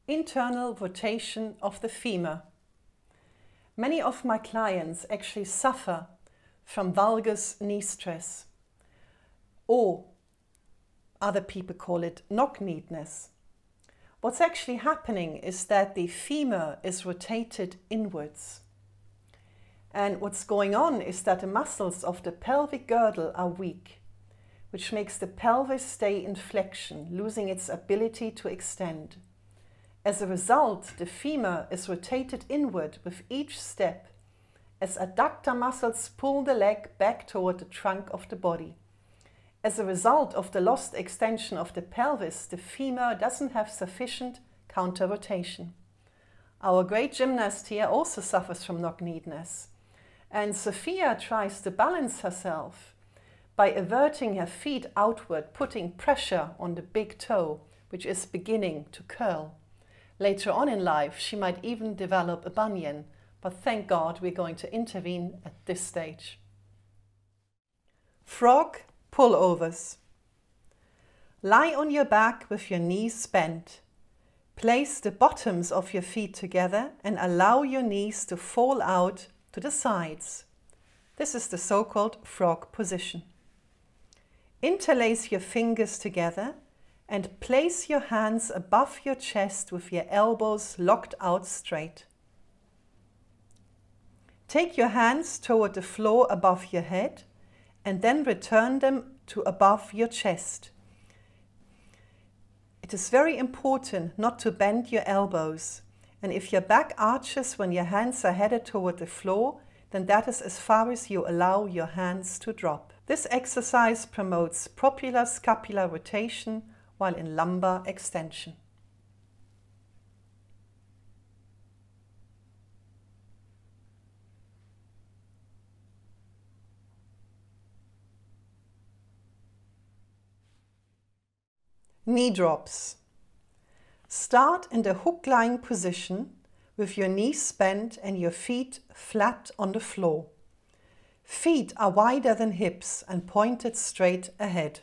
internal rotation of the femur. Many of my clients actually suffer from valgus knee stress, or other people call it knock-kneedness. What's actually happening is that the femur is rotated inwards. And what's going on is that the muscles of the pelvic girdle are weak, which makes the pelvis stay in flexion, losing its ability to extend. As a result, the femur is rotated inward with each step as adductor muscles pull the leg back toward the trunk of the body. As a result of the lost extension of the pelvis, the femur doesn't have sufficient counter-rotation. Our great gymnast here also suffers from knock-kneedness, and Sophia tries to balance herself by averting her feet outward, putting pressure on the big toe, which is beginning to curl. Later on in life, she might even develop a bunion, but thank God we're going to intervene at this stage. Frog pullovers. Lie on your back with your knees bent. Place the bottoms of your feet together and allow your knees to fall out to the sides. This is the so-called frog position. Interlace your fingers together and place your hands above your chest with your elbows locked out straight. Take your hands toward the floor above your head and then return them to above your chest. It is very important not to bend your elbows, and if your back arches when your hands are headed toward the floor, then that is as far as you allow your hands to drop. This exercise promotes propular scapular rotation while in lumbar extension. Knee drops. Start in the hook-lying position with your knees bent and your feet flat on the floor. Feet are wider than hips and pointed straight ahead.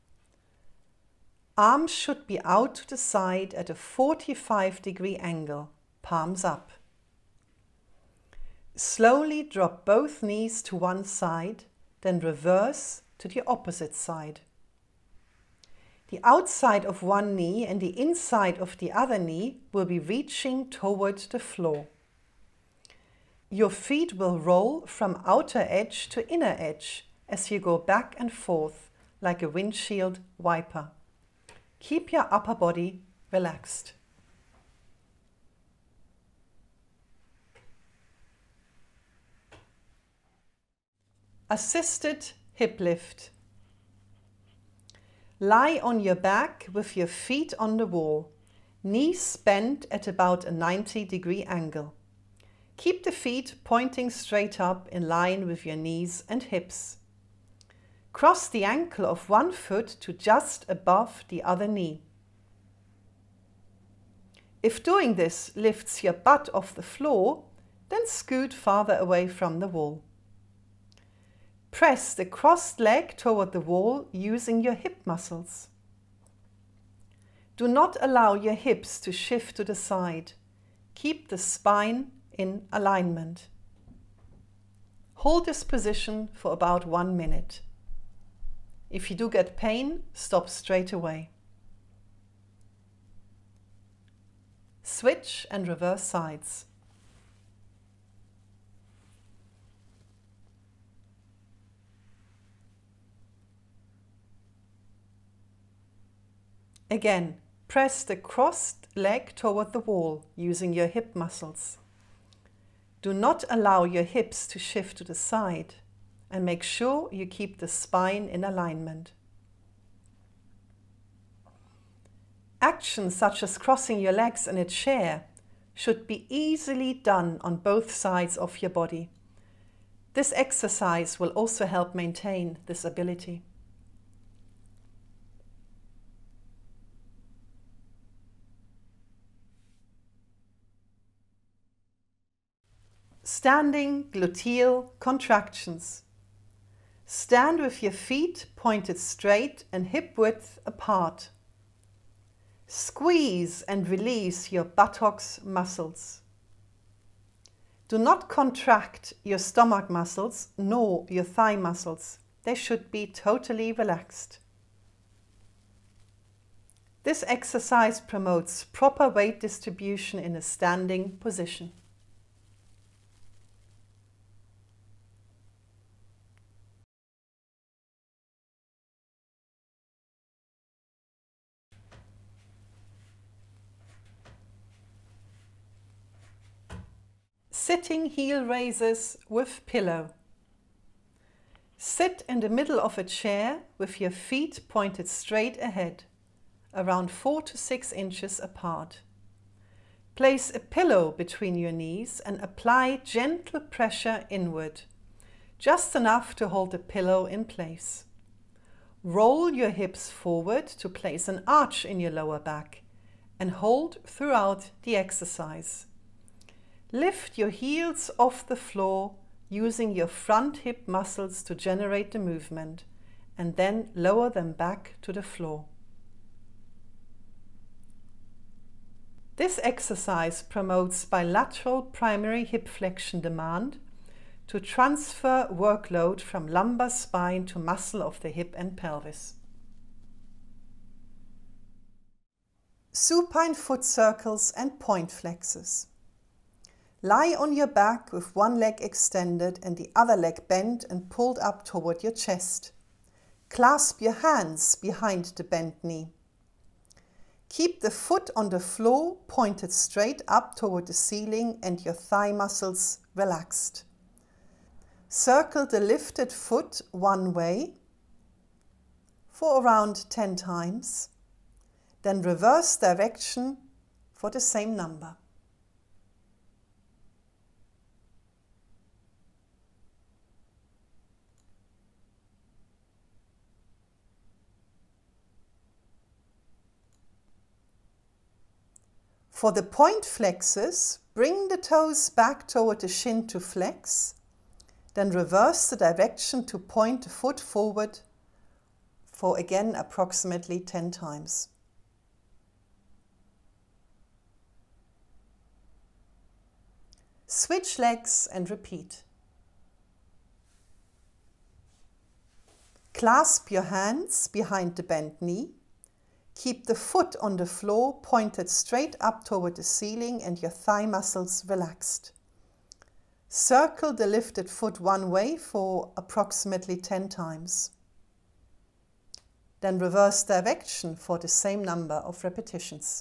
Arms should be out to the side at a 45-degree angle, palms up. Slowly drop both knees to one side, then reverse to the opposite side. The outside of one knee and the inside of the other knee will be reaching toward the floor. Your feet will roll from outer edge to inner edge as you go back and forth like a windshield wiper. Keep your upper body relaxed. Assisted hip lift. Lie on your back with your feet on the wall, knees bent at about a 90-degree angle. Keep the feet pointing straight up in line with your knees and hips. Cross the ankle of one foot to just above the other knee. If doing this lifts your butt off the floor, then scoot farther away from the wall. Press the crossed leg toward the wall using your hip muscles. Do not allow your hips to shift to the side. Keep the spine in alignment. Hold this position for about 1 minute. If you do get pain, stop straight away. Switch and reverse sides. Again, press the crossed leg toward the wall using your hip muscles. Do not allow your hips to shift to the side and make sure you keep the spine in alignment. Actions such as crossing your legs in a chair should be easily done on both sides of your body. This exercise will also help maintain this ability. Standing gluteal contractions. Stand with your feet pointed straight and hip width apart. Squeeze and release your buttocks muscles. Do not contract your stomach muscles nor your thigh muscles. They should be totally relaxed. This exercise promotes proper weight distribution in a standing position. Sitting heel raises with pillow. Sit in the middle of a chair with your feet pointed straight ahead, around 4 to 6 inches apart. Place a pillow between your knees and apply gentle pressure inward, just enough to hold the pillow in place. Roll your hips forward to place an arch in your lower back and hold throughout the exercise. Lift your heels off the floor using your front hip muscles to generate the movement, and then lower them back to the floor. This exercise promotes bilateral primary hip flexion demand to transfer workload from lumbar spine to muscle of the hip and pelvis. Supine foot circles and point flexes. Lie on your back with one leg extended and the other leg bent and pulled up toward your chest. Clasp your hands behind the bent knee. Keep the foot on the floor pointed straight up toward the ceiling and your thigh muscles relaxed. Circle the lifted foot one way for around 10 times. Then reverse direction for the same number. For the point flexes, bring the toes back toward the shin to flex, then reverse the direction to point the foot forward for again approximately 10 times. Switch legs and repeat. Clasp your hands behind the bent knee. Keep the foot on the floor pointed straight up toward the ceiling and your thigh muscles relaxed. Circle the lifted foot one way for approximately 10 times. Then reverse direction for the same number of repetitions.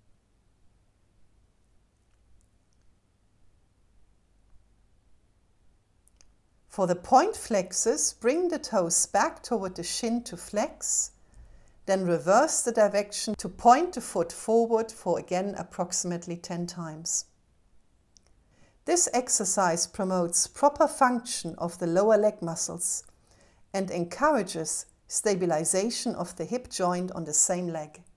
For the point flexes, bring the toes back toward the shin to flex. Then reverse the direction to point the foot forward for again approximately 10 times. This exercise promotes proper function of the lower leg muscles and encourages stabilization of the hip joint on the same leg.